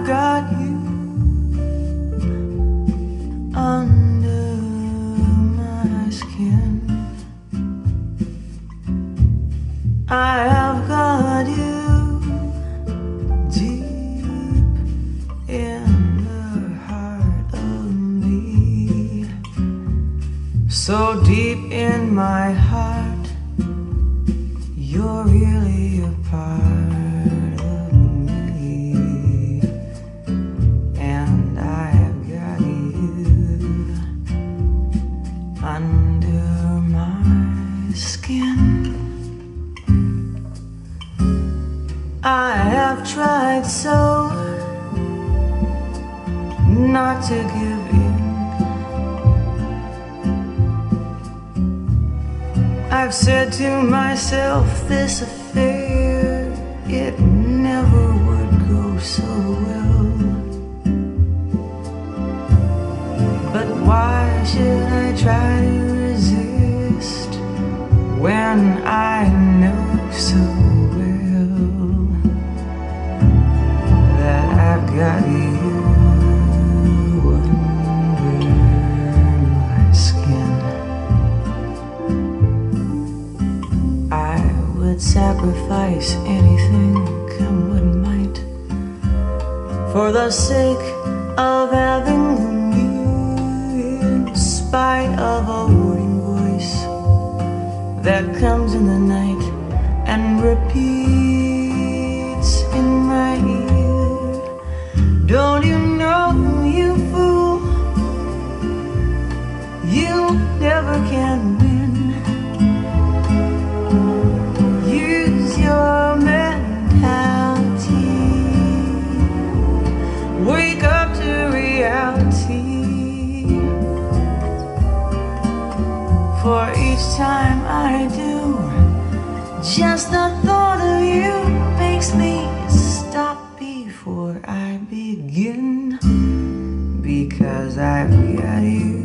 I've got you under my skin. I have got you deep in the heart of me, so deep in my heart, you're really a part of me, and I have got you under my skin. I have tried so not to give in. I've said to myself, this affair, it never would go so well. But why should I try to resist when I know so well that I've got you under my skin? I would sacrifice anything, come what might, for the sake of having you, in spite of a warning voice that comes in the night and repeats in my ear. Don't you know, you fool, you never can win. Use your mentality, wake up to reality. For each time I do, just the thought of you makes me stop before I begin, because I've got you